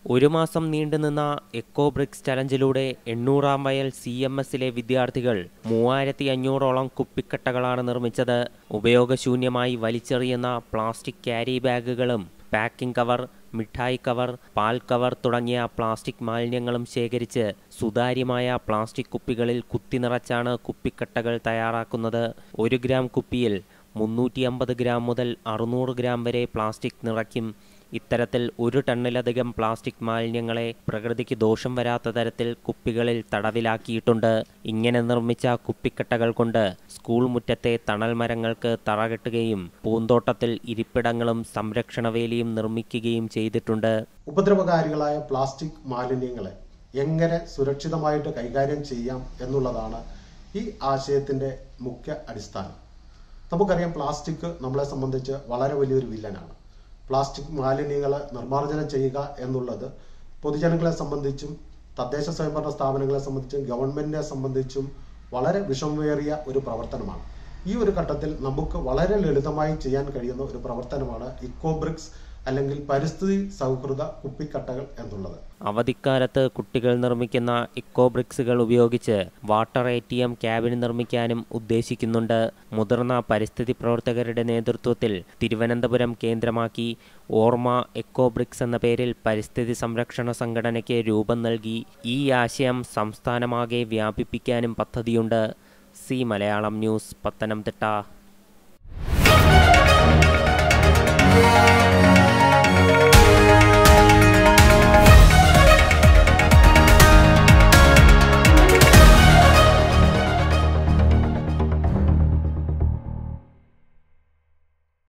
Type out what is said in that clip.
ഒരു മാസം നീണ്ടുനിന്ന എക്കോ ബ്രിക്സ് ചലഞ്ചിലൂടെ 800-ാം വയൽ CMSലെ വിദ്യാർത്ഥികൾ 3500ഓളം കുപ്പിക്കട്ടകളാണ് നിർമ്മിച്ചത്. ഉപയോഗശൂന്യമായി വലിച്ചെറിയുന്ന പ്ലാസ്റ്റിക് ക്യാരി ബാഗുകളും പാക്കിംഗ് കവർ, മിഠായി കവർ, പാൽ കവർ തുടങ്ങിയ പ്ലാസ്റ്റിക് മാലിന്യങ്ങളും ശേഖരിച്ച് സുതാര്യമായ പ്ലാസ്റ്റിക് കുപ്പികളിൽ കുത്തിനിറച്ചാണ് കുപ്പിക്കട്ടകൾ തയ്യാറാക്കുന്നത്. 1 ഗ്രാം കുപ്പിയിൽ 350 ഗ്രാം മുതൽ 600 ഗ്രാം വരെ പ്ലാസ്റ്റിക് നിറയ്ക്കും. ഇത്തരത്തിൽ 1 ടണ്ണിലധികം പ്ലാസ്റ്റിക് മാലിന്യങ്ങളെ പ്രകൃതിക്ക് ദോഷം വരാത്ത തരത്തിൽ കുപ്പികളിൽ തടവിലാക്കിയിട്ടുണ്ട്. ഇങ്ങനെ നിർമ്മിച്ച കുപ്പിക്കട്ടകൾ കൊണ്ട് സ്കൂൾ മുറ്റത്തെ തണൽ മരങ്ങൾക്ക് തറകെട്ടുകയും പൂന്തോട്ടത്തിൽ ഇരിപ്പിടങ്ങളും സംരക്ഷണവേലിയും നിർമ്മിക്കുകയും ചെയ്തിട്ടുണ്ട്. ഉപദ്രവകാരികളായ പ്ലാസ്റ്റിക് മാലിന്യങ്ങളെ എങ്ങനെ സുരക്ഷിതമായിട്ട് കൈകാര്യം ചെയ്യാം എന്നുള്ളതാണ് ഈ ആശയത്തിന്റെ മുഖ്യ അടിസ്ഥാനം. നമുക്കറിയാം, പ്ലാസ്റ്റിക് നമ്മളെ സംബന്ധിച്ച് വളരെ വലിയൊരു വില്ലനാണ്. പ്ലാസ്റ്റിക് മാലിന്യങ്ങൾ നിർമ്മാർജ്ജനം ചെയ്യുക എന്നുള്ളത് പൊതുജനങ്ങളെ സംബന്ധിച്ചും തദ്ദേശ സ്വയംഭരണ സ്ഥാപനങ്ങളെ സംബന്ധിച്ചും ഗവൺമെന്റിനെ സംബന്ധിച്ചും വളരെ വിഷമമേറിയ ഒരു പ്രവർത്തനമാണ്. ഈ ഒരു ഘട്ടത്തിൽ നമുക്ക് വളരെ ലളിതമായി ചെയ്യാൻ കഴിയുന്ന ഒരു പ്രവർത്തനമാണ് ഇക്കോ ബ്രിക്സ് അല്ലെങ്കിൽ പരിസ്ഥിതി സൗഹൃദ കുപ്പിക്കട്ടകൾ എന്നുള്ളത്. അവധിക്കാലത്ത് കുട്ടികൾ നിർമ്മിക്കുന്ന ഇക്കോ ബ്രിക്സുകൾ ഉപയോഗിച്ച് വാട്ടർ ATM ക്യാബിൻ നിർമ്മിക്കാനും ഉദ്ദേശിക്കുന്നുണ്ട്. മുതിർന്ന പരിസ്ഥിതി പ്രവർത്തകരുടെ നേതൃത്വത്തിൽ തിരുവനന്തപുരം കേന്ദ്രമാക്കി ഓർമ്മ എക്കോ ബ്രിക്സ് എന്ന പേരിൽ പരിസ്ഥിതി സംരക്ഷണ സംഘടനയ്ക്ക് രൂപം നൽകി. ഈ ആശയം സംസ്ഥാനമാകെ വ്യാപിപ്പിക്കാനും പദ്ധതിയുണ്ട്. C Malayalam news, Pathanamthitta.